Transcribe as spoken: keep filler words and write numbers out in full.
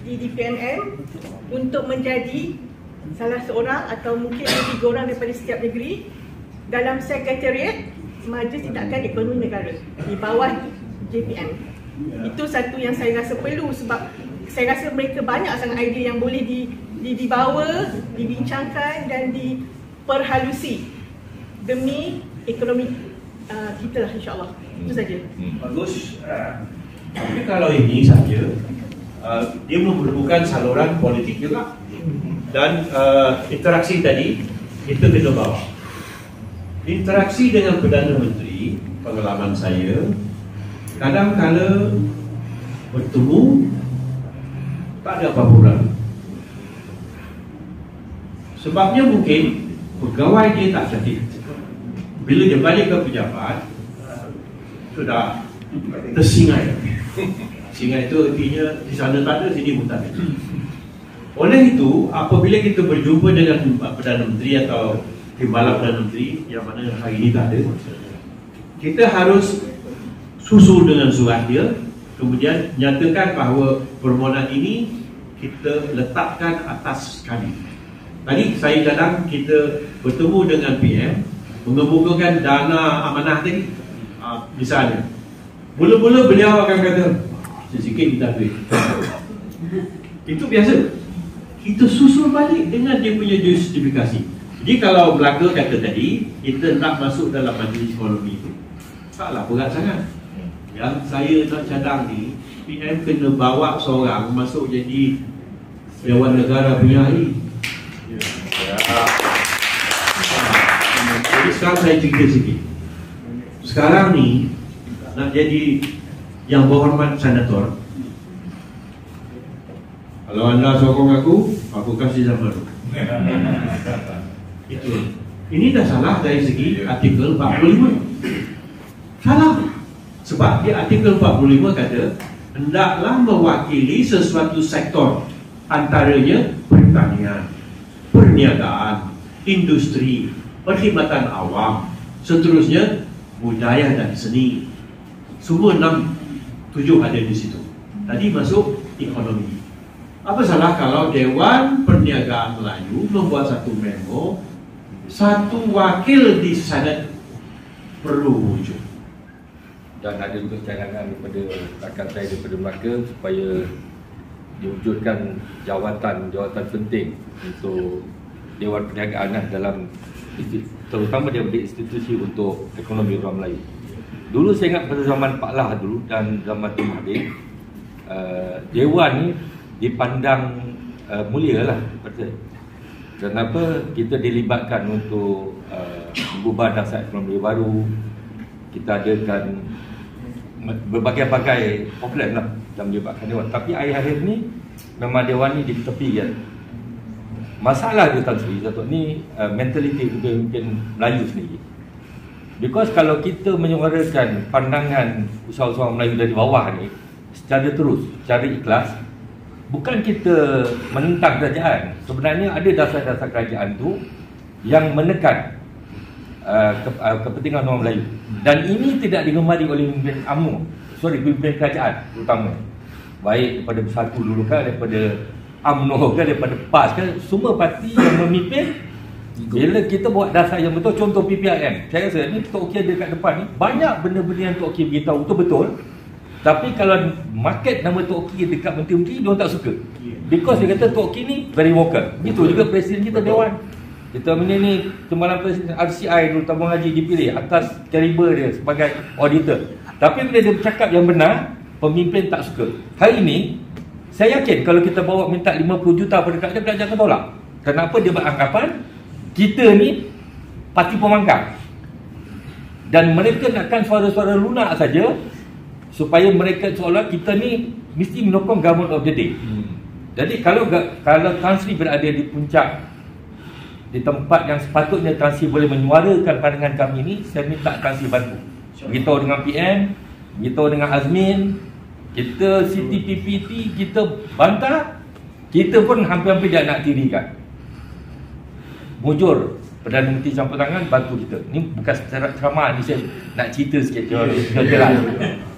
di D P M M untuk menjadi salah seorang atau mungkin lebih tiga orang daripada setiap negeri dalam Sekretariat Majlis Tindakan Ekonomi Negara di bawah J P M. Itu satu yang saya rasa perlu, sebab saya rasa mereka banyak sangat idea yang boleh di, di, dibawa, dibincangkan dan diperhalusi demi ekonomi uh, kita lah, insyaAllah. Itu saja. Hmm. Bagus. Uh, tapi kalau ini saja, uh, dia memerlukan saluran politik juga. Dan uh, interaksi tadi kita kena bawa. Interaksi dengan Perdana Menteri, pengalaman saya, kadang-kala bertemu tak ada apa-apa berlalu. Sebabnya mungkin pegawai dia tak cantik. Bila dia balik ke pejabat, sudah tersingai. Singai itu artinya di sana tak ada, sini pun tak ada. Oleh itu, apabila kita berjumpa dengan Perdana Menteri atau Timbalan Perdana Menteri yang mana hari ini tak ada, kita harus susul dengan surat dia, kemudian nyatakan bahawa permohonan ini kita letakkan atas kami. Tadi saya cadang kita bertemu dengan P M, mengemukakan dana amanah tadi. Uh, misalnya, mula-mula beliau akan kata, sikit kita duit. Itu biasa. Kita susul balik dengan dia punya justifikasi. Jadi kalau Melaka kata tadi, kita nak masuk dalam majlis ekonomi itu, taklah berat sangat. Yang saya nak cadang ni, P M kena bawa seorang masuk jadi Dewan Negara punya ahli. Ya. Jadi sekarang saya cerita sikit. Sekarang ni nak jadi yang berhormat senator. Kalau anda sokong aku, aku kasih zaman tu. Itu. Ini dah salah dari segi artikel empat puluh lima. Salah. Sebab di artikel empat puluh lima kata, hendaklah mewakili sesuatu sektor, antaranya pertanian, perniagaan, industri, perkhidmatan awam, seterusnya budaya dan seni. Semua enam, tujuh ada di situ. Tadi masuk ekonomi. Apa salah kalau Dewan Perniagaan Melayu membuat satu memo, satu wakil di Senat perlu wujud. Dan ada juga cadangan daripada rakan saya daripada Melaka supaya diwujudkan jawatan-jawatan penting untuk Dewan Perniagaan dalam, terutama daripada institusi untuk ekonomi orang Melayu. Dulu saya ingat pada zaman Pak Lah dulu dan zaman Tun Mahathir, uh, Dewan ni dipandang uh, mulia lah. Kenapa kita dilibatkan untuk uh, mengubah dasar ekonomi baru, kita adakan berbagai-bagai problem lah dalam melibatkan Dewan. Tapi akhir-akhir ni memang Dewan ni ditepikan. Masalah dia Tan Sri Dato' ni uh, mentaliti pemimpin Melayu sendiri. Because kalau kita menyuarakan pandangan usaha-usaha Melayu dari bawah ni secara terus, secara ikhlas, bukan kita menentang kerajaan. Sebenarnya ada dasar-dasar kerajaan tu yang menekan uh, ke, uh, kepentingan orang Melayu. Dan ini tidak digemari oleh pemimpin U M N O, sorry, pemimpin kerajaan terutama. Baik daripada Bersatu dulu kan, daripada U M N O kan, daripada P A S kan, semua parti yang memimpin. Bila kita buat dasar yang betul, contoh P P I M, saya rasa ni Tok Okey ada dekat depan ni, banyak benda-benda yang Tok Okey beritahu betul-betul. Tapi kalau market nama Tok Okey dekat menteri-menteri, dia tak suka. Because dia kata Tok Okey ni very vocal. Begitu juga Presiden kita Dewan. Kita ni ni Timbalan Presiden R C I dulu Tabung Haji dipilih atas kaliber dia sebagai auditor. Tapi bila dia bercakap yang benar, pemimpin tak suka. Hari ini saya yakin kalau kita bawa minta lima puluh juta pada dekat dia, kerajaan akan tolak. Kenapa? Dia beranggapan kita ni parti pemangkang. Dan mereka nakkan suara-suara lunak saja supaya mereka seolah kita ni mesti menyokong government of the day. Hmm. Jadi kalau kalau Tan Sri berada di puncak, di tempat yang sepatutnya Tan Sri boleh menyuarakan pandangan kami ni, saya minta Tan Sri bantu. Beritahu dengan P M, beritahu dengan Azmin, kita C T P P T kita bantah, kita pun hampir-hampir dah nak tirikan. Mujur Perdana Menteri campur tangan, bantu kita. Ni bukan secara ceramah ni, saya nak cerita sikit. Jalan.